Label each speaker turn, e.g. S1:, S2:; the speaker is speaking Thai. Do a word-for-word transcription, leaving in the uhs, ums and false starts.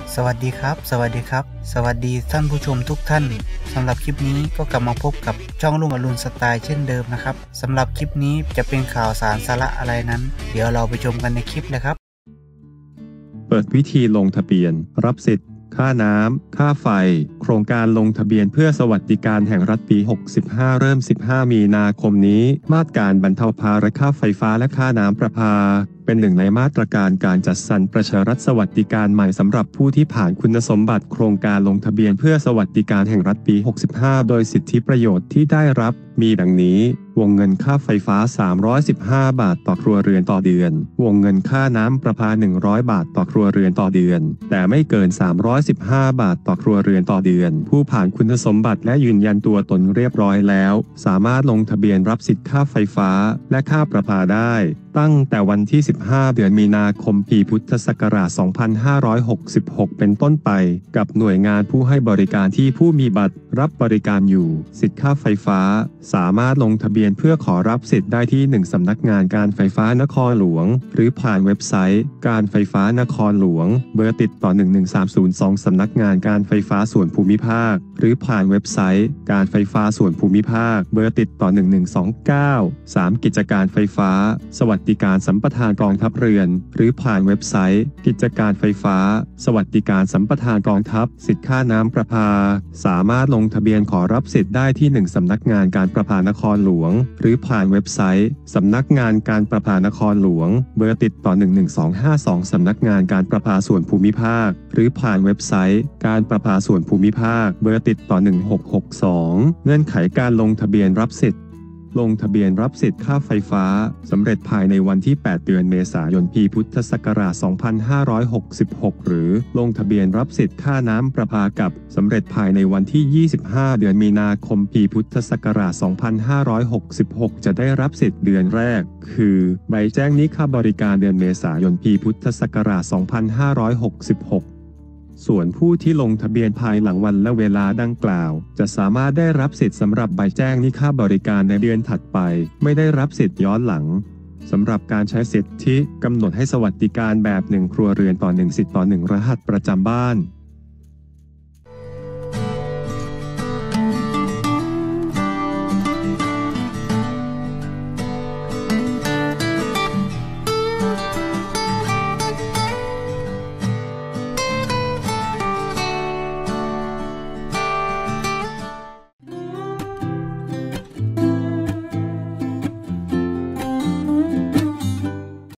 S1: สวัสดีครับสวัสดีครับสวัสดีท่านผู้ชมทุกท่านสำหรับคลิปนี้ก็กลับมาพบกับช่องลุงอรุณสไตล์เช่นเดิมนะครับสำหรับคลิปนี้จะเป็นข่าวสารสาระอะไรนั้นเดี๋ยวเราไปชมกันในคลิปเลยครับ
S2: เปิดวิธีลงทะเบียนรับสิทธิ์ค่าน้ำค่าไฟโครงการลงทะเบียนเพื่อสวัสดิการแห่งรัฐปีหกสิบห้าเริ่มสิบห้ามีนาคมนี้มาตรการบรรเทาภาระค่าไฟฟ้าและค่าน้ำประปาเป็นหนึ่งในมาตรการการจัดสรรประชารัฐสวัสดิการใหม่สำหรับผู้ที่ผ่านคุณสมบัติโครงการลงทะเบียนเพื่อสวัสดิการแห่งรัฐปีหกสิบห้าโดยสิทธิประโยชน์ที่ได้รับมีดังนี้วงเงินค่าไฟฟ้าสามร้อยสิบห้าบาทต่อครัวเรือนต่อเดือนวงเงินค่าน้ำประปาหนึ่งร้อยบาทต่อครัวเรือนต่อเดือนแต่ไม่เกินสามร้อยสิบห้าบาทต่อครัวเรือนต่อเดือนผู้ผ่านคุณสมบัติและยืนยันตัวตนเรียบร้อยแล้วสามารถลงทะเบียนรับสิทธิ์ค่าไฟฟ้าและค่าประปาได้ตั้งแต่วันที่สิบห้าเดือนมีนาคมปีพุทธศักราชสองพันห้าร้อยหกสิบหกเป็นต้นไปกับหน่วยงานผู้ให้บริการที่ผู้มีบัตรรับบริการอยู่สิทธิ์ค่าไฟฟ้าสามารถลงทะเบียนเพื่อขอรับสิทธิ์ได้ที่หนึ่งสำนักงานการไฟฟ้านครหลวงหรือผ่านเว็บไซต์การไฟฟ้านครหลวงเบอร์ติดต่อหนึ่งหนึ่งสามศูนย์สองสำนักงานการไฟฟ้าส่วนภูมิภาคหรือผ่านเว็บไซต์การไฟฟ้าส่วนภูมิภาคเบอร์ติดต่อหนึ่งหนึ่งสองเก้า สามกิจการไฟฟ้าสวัสดิการสัมปทานกองทัพเรือนหรือผ่านเว็บไซต์กิจการไฟฟ้าสวัสดิการสัมปทานกองทัพสิทธิค่าน้ำประปาสามารถลงทะเบียนขอรับสิทธิ์ได้ที่หนึ่งสำนักงานการประปานครหลวงหรือผ่านเว็บไซต์สำนักงานการประปานครหลวงเบอร์ติดต่อหนึ่งหนึ่งสองห้าสองสำนักงานการประปาส่วนภูมิภาคหรือผ่านเว็บไซต์การประปาส่วนภูมิภาคเบอร์ติดต่อหนึ่งหกหกสองเงื่อนไขการลงทะเบียนรับสิทธิ์ลงทะเบียนรับสิทธิ์ค่าไฟฟ้าสำเร็จภายในวันที่แปดเดือนเมษายนปีพุทธศักราชสองพันห้าร้อยหกสิบหกหรือลงทะเบียนรับสิทธิ์ค่าน้ำประปากับสำเร็จภายในวันที่ยี่สิบห้าเดือนมีนาคมปีพุทธศักราชสองพันห้าร้อยหกสิบหกจะได้รับสิทธิ์เดือนแรกคือใบแจ้งนี้ค่าบริการเดือนเมษายนปีพุทธศักราชสองพันห้าร้อยหกสิบหกส่วนผู้ที่ลงทะเบียนภายหลังวันและเวลาดังกล่าวจะสามารถได้รับสิทธิ์สำหรับใบแจ้งนี้ค่าบริการในเดือนถัดไปไม่ได้รับสิทธิ์ย้อนหลังสำหรับการใช้สิทธิกำหนดให้สวัสดิการแบบหนึ่งครัวเรือนต่อหนึ่งสิทธิ์ต่อหนึ่งรหัสประจำบ้าน